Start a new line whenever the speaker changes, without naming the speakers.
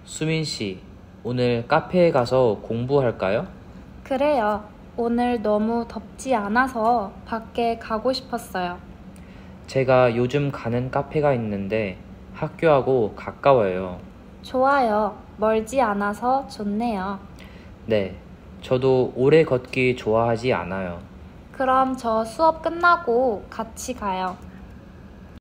수민 씨, 오늘 카페에 가서 공부할까요?
그래요. 오늘 너무 덥지 않아서 밖에 가고 싶었어요.
제가 요즘 가는 카페가 있는데 학교하고 가까워요.
좋아요. 멀지 않아서 좋네요.
네, 저도 오래 걷기 좋아하지 않아요.
그럼 저 수업 끝나고 같이 가요.